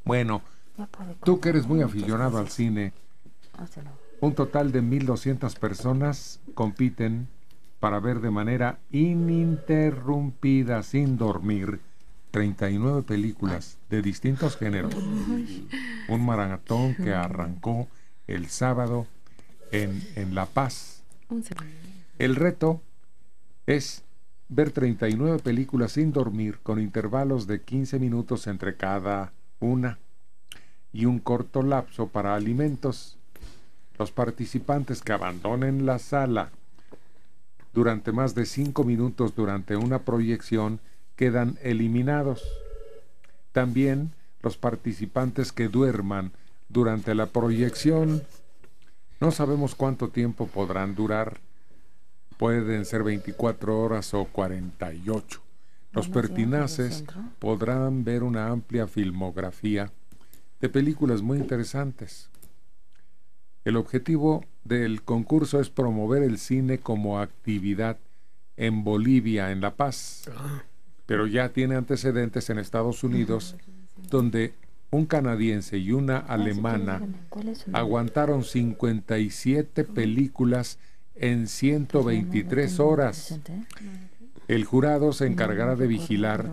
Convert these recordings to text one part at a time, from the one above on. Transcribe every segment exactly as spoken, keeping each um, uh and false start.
Bueno, tú que eres muy aficionado al cine, un total de mil doscientas personas compiten para ver de manera ininterrumpida, sin dormir, treinta y nueve películas de distintos géneros. Un maratón que arrancó el sábado en, en La Paz. El reto es ver treinta y nueve películas sin dormir, con intervalos de quince minutos entre cada una y un corto lapso para alimentos. Los participantes que abandonen la sala durante más de cinco minutos durante una proyección quedan eliminados. También los participantes que duerman durante la proyección. No sabemos cuánto tiempo podrán durar. Pueden ser veinticuatro horas o cuarenta y ocho. Los pertinaces podrán ver una amplia filmografía de películas muy interesantes. El objetivo del concurso es promover el cine como actividad en Bolivia, en La Paz, pero ya tiene antecedentes en Estados Unidos, donde un canadiense y una alemana aguantaron cincuenta y siete películas en ciento veintitrés horas. El jurado se encargará de vigilar.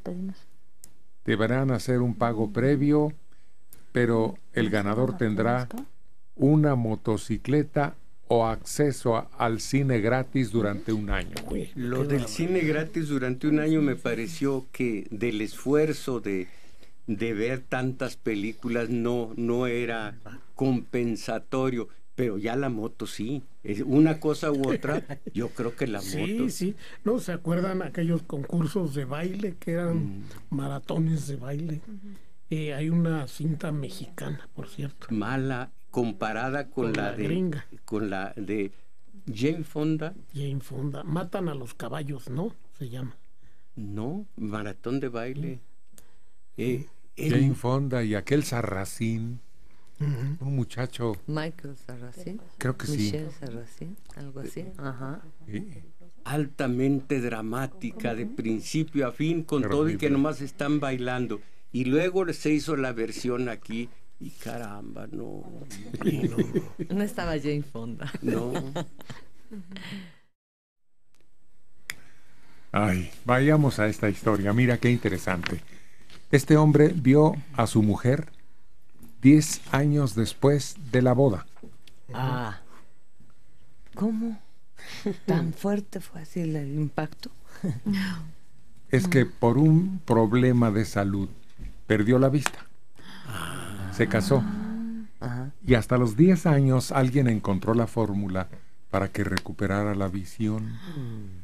Deberán hacer un pago previo, pero el ganador tendrá una motocicleta o acceso a, al cine gratis durante un año. Lo del cine gratis durante un año me pareció que del esfuerzo de, de ver tantas películas no, no era compensatorio, pero ya la moto sí, es una cosa u otra, yo creo que la sí, moto... Sí, sí, ¿no se acuerdan aquellos concursos de baile que eran mm. maratones de baile? Uh-huh. Eh, hay una cinta mexicana, por cierto. Mala, comparada con, con la, la de gringa. Con la de Jane Fonda. Jane Fonda. Matan a los caballos, ¿no? Se llama. No, maratón de baile. Mm. Eh, Jane el... Fonda y aquel Sarracín. Uh-huh. Un muchacho. Michael Sarracín. Creo que Michelle sí. Sarracín, algo así. Ajá. Sí. Altamente dramática, de principio a fin, con Pero todo y que nomás están bailando. Y luego se hizo la versión aquí. Y caramba, no. No, no estaba Jane Fonda. No. Ay, vayamos a esta historia. Mira qué interesante. Este hombre vio a su mujer diez años después de la boda. Ah. ¿Cómo? ¿Tan fuerte fue así el impacto? Es que por un problema de salud perdió la vista. Se casó. Ajá. Y hasta los diez años alguien encontró la fórmula para que recuperara la visión. Mm.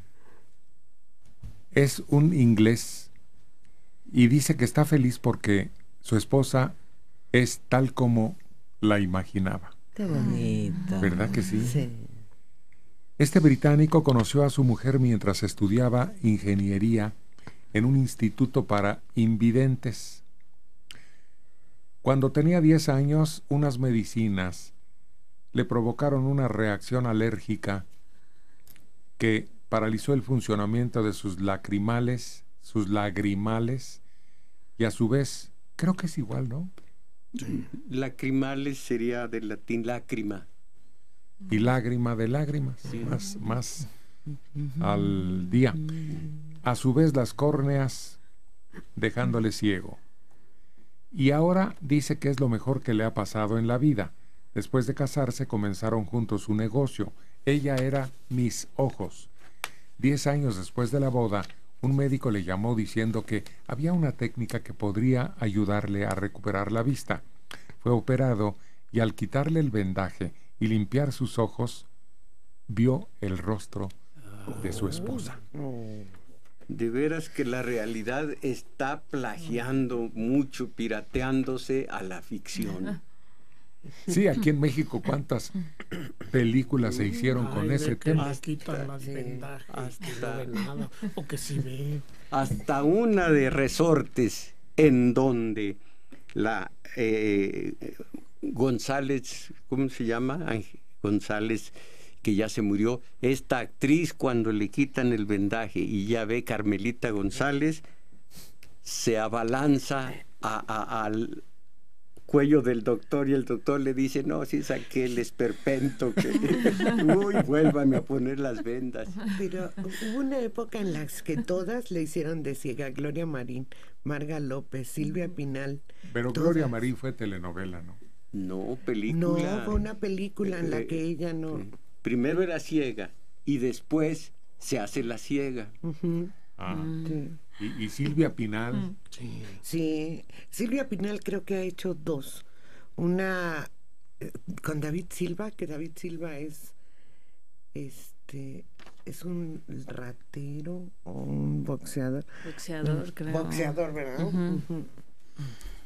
Es un inglés y dice que está feliz porque su esposa es tal como la imaginaba. Qué bonito. ¿Verdad que sí? Sí. Este británico conoció a su mujer mientras estudiaba ingeniería en un instituto para invidentes. Cuando tenía diez años, unas medicinas le provocaron una reacción alérgica que paralizó el funcionamiento de sus lacrimales, sus lagrimales, y a su vez, creo que es igual, ¿no? Sí. Lacrimales sería del latín lágrima. Y lágrima de lágrimas, sí. más, más al día. A su vez las córneas, dejándole ciego. Y ahora dice que es lo mejor que le ha pasado en la vida. Después de casarse comenzaron juntos un negocio. Ella era Mis Ojos. Diez años después de la boda, un médico le llamó diciendo que había una técnica que podría ayudarle a recuperar la vista. Fue operado y al quitarle el vendaje y limpiar sus ojos, vio el rostro de su esposa. De veras que la realidad está plagiando mucho, pirateándose a la ficción. Sí, aquí en México, ¿cuántas películas se hicieron Ay, con ese que tema? Le quitan las vendajes, hasta, que no ve nada, o que sí ve. Hasta una de Resortes, en donde la eh, González, ¿cómo se llama? Ángel González, que ya se murió, esta actriz cuando le quitan el vendaje y ya ve Carmelita González, se abalanza a, a, al, cuello del doctor y el doctor le dice, no, si saqué el esperpento, que uy, vuélvame a poner las vendas. Pero hubo una época en la que todas le hicieron de ciega. Gloria Marín, Marga López, Silvia Pinal. Pero todas. Gloria Marín fue telenovela, ¿no? No, película. No, fue una película en la que ella no... Primero era ciega y después se hace la ciega. Uh-huh. Ah. Sí. ¿Y, y Silvia Pinal? Mm. Sí. Sí, Silvia Pinal creo que ha hecho dos. Una eh, con David Silva, que David Silva es este es un ratero o un boxeador. Boxeador, creo. Boxeador, ¿verdad? Uh-huh. Uh-huh.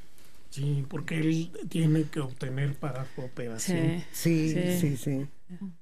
Sí, porque él tiene que obtener para su operación. Sí, sí, Sí. sí. sí.